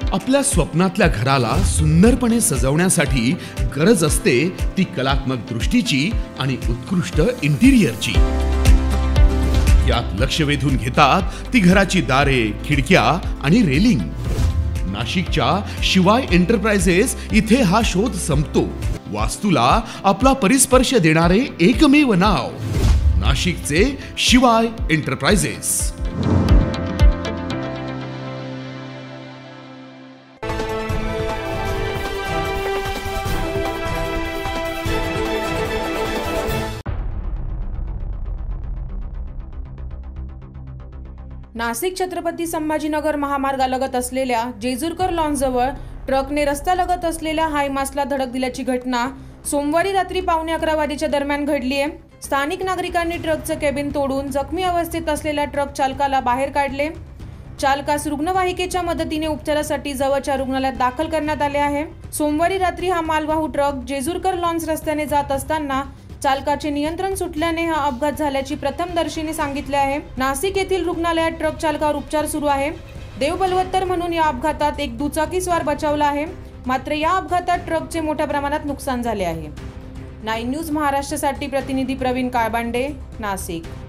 आपल्या स्वप्नातल्या घराला सुंदरपणे सजवण्यासाठी गरज असते ती कलात्मक दृष्टीची आणि उत्कृष्ट इंटिरियरची। यात लक्ष वेधून घेतात ती घराची दारे, खिडक्या आणि रेलिंग। नाशिकच्या शिवाय एंटरप्राइजेस इथे हा शोध संपतो। वास्तूला आपला परिस्पर्श देणारे एकमेव नाव नाशिकचे शिवाय एंटरप्राइजेस। नाशिक छत्रपती संभाजीनगर महामार्गालगत असलेल्या जेजुरकर लॉन्सजवळ ट्रकने रस्त्यालगत असलेल्या हायमासला धडक दिल्याची घटना सोमवारी रात्री 11:15 वाजेच्या दरम्यान घडली आहे। स्थानिक नागरिकांनी ट्रकचं केबिन तोडून जखमी अवस्थेत असलेल्या ट्रक चालकाला बाहेर काढले। चालकास रुग्णवाहिकेच्या मदतीने उपचारासाठी जवळच्या रुग्णालयात दाखल करण्यात आले आहे। सोमवारी रात्री हा मालवाहू ट्रक जेजुरकर लॉन्स रस्त्याने जात असताना चालकाचे नियंत्रण सुटल्याने हा अपघात झाल्याची प्रथमदर्शीने सांगितले आहे। नाशिक येथील रुग्णालयात ट्रक चालकावर उपचार सुरू आहे। देव बलवत्तर म्हणून या अपघातात एक दुचाकीस्वार बचावला आहे, मात्र या अपघातात ट्रकचे मोठ्या प्रमाणात नुकसान झाले आहे। 9 न्यूज महाराष्ट्रासाठी प्रतिनिधी प्रवीण काळबांडे, नाशिक।